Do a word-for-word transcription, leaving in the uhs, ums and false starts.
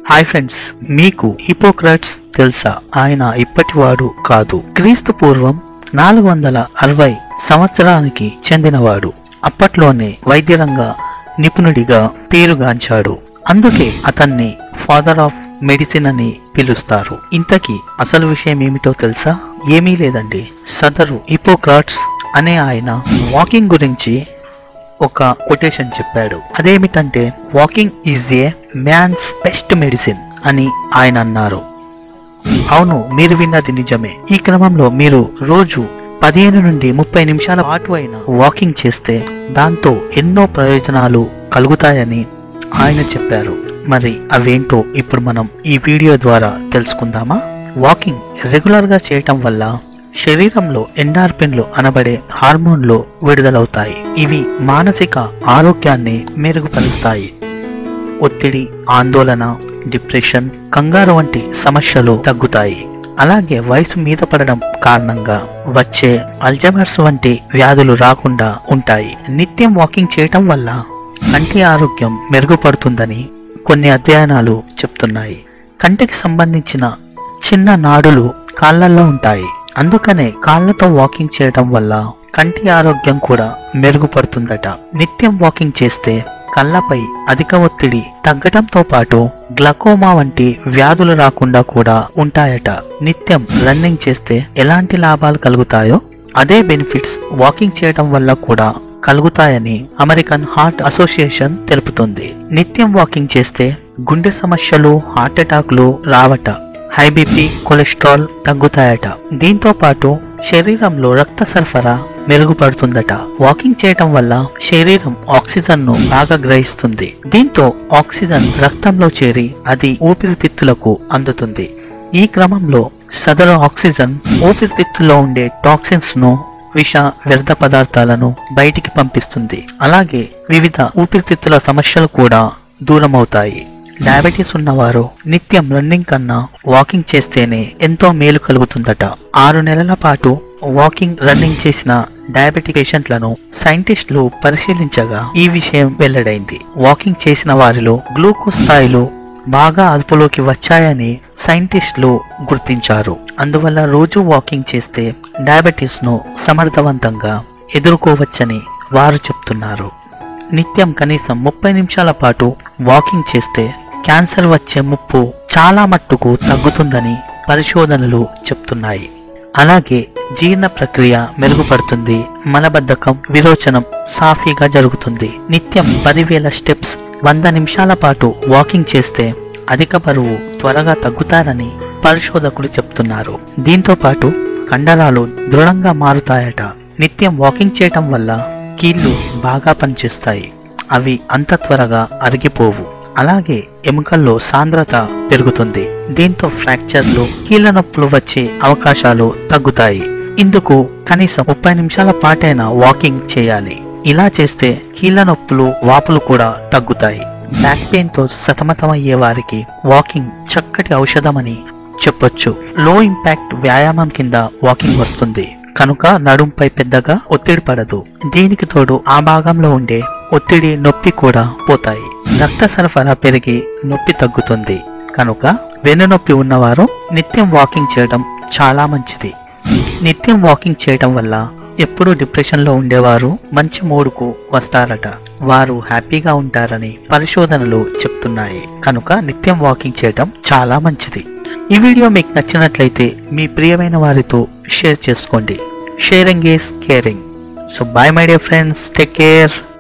Hi friends, మీకు హిపోక్రట్స్ తెలుసా? ఆయన ఇప్పటివాడు కాదు. క్రీస్తు పూర్వం నాలుగు వందల అరవై సంవత్సరానికి చెందినవాడు. అప్పట్లోనే వైద్యరంగ నిపుణుడిగా పేరుగాంచాడు. అందుకే అతన్ని ఫాదర్ ఆఫ్ మెడిసిన్ అని పిలుస్తారు. ఇంతకీ అసలు విషయం ఏమిటో తెలుసా? ఏమీ లేదండి. సదరు హిపోక్రట్స్ అనే ఆయన వాకింగ్ గురించి ఒక కొటేషన్ చెప్పాడు. అదేమిటంటే, walking is a man's best medicine అని ఆయన అన్నారు. అవును, మీరు విన్నది నిజమే. ఈ క్రమంలో మీరు రోజు పదిహేను నుండి ముప్పై నిమిషాల పాటు అయినా వాకింగ్ చేస్తే దాంతో ఎన్నో ప్రయోజనాలు కలుగుతాయని ఆయన చెప్పారు. మరి అవేంటో ఇప్పుడు మనం ఈ వీడియో ద్వారా తెలుసుకుందామా? వాకింగ్ రెగ్యులర్ గా చేయటం వల్ల శరీరంలో ఎండార్ఫిన్లు అనబడే హార్మోన్లు విడుదలవుతాయి. ఇవి మానసిక ఆరోగ్యాన్ని మెరుగుపరుస్తాయి. ఒత్తిడి, ఆందోళన, డిప్రెషన్, కంగారు వంటి సమస్యలు తగ్గుతాయి. అలాగే వయసు మీద పడడం కారణంగా వచ్చే అల్జైమర్స్ వంటి వ్యాధులు రాకుండా ఉంటాయి. నిత్యం వాకింగ్ చేయటం వల్ల కంటి ఆరోగ్యం మెరుగుపడుతుందని కొన్ని అధ్యయనాలు చెప్తున్నాయి. కంటికి సంబంధించిన చిన్న నాడులు కాళ్ళల్లో ఉంటాయి. అందుకనే కాళ్ళతో వాకింగ్ చేయడం వల్ల కంటి ఆరోగ్యం కూడా మెరుగుపడుతుందట. నిత్యం వాకింగ్ చేస్తే కళ్ళపై అధిక ఒత్తిడి తగ్గడంతో పాటు గ్లకోమా వంటి వ్యాధులు రాకుండా కూడా ఉంటాయట. నిత్యం రన్నింగ్ చేస్తే ఎలాంటి లాభాలు కలుగుతాయో అదే బెనిఫిట్స్ వాకింగ్ చేయడం వల్ల కూడా కలుగుతాయని అమెరికన్ హార్ట్ అసోసియేషన్ తెలుపుతుంది. నిత్యం వాకింగ్ చేస్తే గుండె సమస్యలు, హార్ట్ అటాక్లు రావట. హై బీపీ, కొలెస్ట్రాల్ తగ్గుతాయట. దీంతో పాటు శరీరంలో రక్త సరఫరా మెరుగుపడుతుందట. వాకింగ్ చేయటం వల్ల శరీరం ఆక్సిజన్ ను బాగా గ్రహిస్తుంది. దీంతో ఆక్సిజన్ రక్తంలో చేరి అది ఊపిరితిత్తులకు అందుతుంది. ఈ క్రమంలో సదరు ఆక్సిజన్ ఊపిరితిత్తుల్లో ఉండే టాక్సిన్స్ ను, విష వ్యర్థ పదార్థాలను బయటికి పంపిస్తుంది. అలాగే వివిధ ఊపిరితిత్తుల సమస్యలు కూడా దూరమవుతాయి. డయాబెటీస్ ఉన్నవారు నిత్యం రన్నింగ్ కన్నా వాకింగ్ చేస్తేనే ఎంతో మేలు కలుగుతుందట. ఆరు నెలల పాటు వాకింగ్, రన్నింగ్ చేసిన డయాబెటిక్ పేషెంట్లను సైంటిస్టులు పరిశీలించగా ఈ విషయం వెల్లడైంది. వాకింగ్ చేసిన వారిలో గ్లూకోజ్ స్థాయిలు బాగా అదుపులోకి వచ్చాయని సైంటిస్టులు గుర్తించారు. అందువల్ల రోజు వాకింగ్ చేస్తే డయాబెటీస్ ను సమర్థవంతంగా ఎదుర్కోవచ్చని వారు చెప్తున్నారు. నిత్యం కనీసం ముప్పై నిమిషాల పాటు వాకింగ్ చేస్తే క్యాన్సర్ వచ్చే ముప్పు చాలా మట్టుకు తగ్గుతుందని పరిశోధనలు చెప్తున్నాయి. అలాగే జీర్ణ ప్రక్రియ మెరుగుపడుతుంది. మలబద్ధకం, విరోచనం సాఫీగా జరుగుతుంది. నిత్యం పదివేల స్టెప్స్ వంద నిమిషాల పాటు వాకింగ్ చేస్తే అధిక బరువు త్వరగా తగ్గుతారని పరిశోధకులు చెప్తున్నారు. దీంతో పాటు కండరాలు దృఢంగా మారుతాయట. నిత్యం వాకింగ్ చేయటం వల్ల కీళ్లు బాగా పనిచేస్తాయి. అవి అంత త్వరగా అరిగిపోవు. అలాగే ఎముకల్లో సాంద్రత పెరుగుతుంది. దీంతో ఫ్రాక్చర్లు, కీళ్ల నొప్పులు వచ్చే అవకాశాలు తగ్గుతాయి. ఇందుకు కనీసం ముప్పై నిమిషాల పాటైనా వాకింగ్ చేయాలి. ఇలా చేస్తే కీళ్ల నొప్పులు, వాపులు కూడా తగ్గుతాయి. బ్యాక్ పెయిన్ తో సతమతమయ్యే వారికి వాకింగ్ చక్కటి ఔషధమని చెప్పొచ్చు. లో ఇంపాక్ట్ వ్యాయామం కింద వాకింగ్ వస్తుంది కనుక నడుంపై పెద్దగా ఒత్తిడి పడదు. దీనికి తోడు ఆ భాగంలో ఉండే ఒత్తిడి, నొప్పి కూడా పోతాయి. రక్త సరఫరా పెరిగి నొప్పి తగ్గుతుంది. కనుక వెన్నునొప్పి ఉన్నవారు నిత్యం వాకింగ్ చేయడం చాలా మంచిది. నిత్యం వాకింగ్ చేయడం వల్ల ఎప్పుడూ డిప్రెషన్ లో ఉండేవారు మంచి మూడుకు వస్తారట. వారు హ్యాపీగా ఉంటారని పరిశోధనలు చెప్తున్నాయి. కనుక నిత్యం వాకింగ్ చేయడం చాలా మంచిది. ఈ వీడియో మీకు నచ్చినట్లయితే మీ ప్రియమైన వారితో షేర్ చేసుకోండి. Sharing is caring. So bye my dear friends, take care.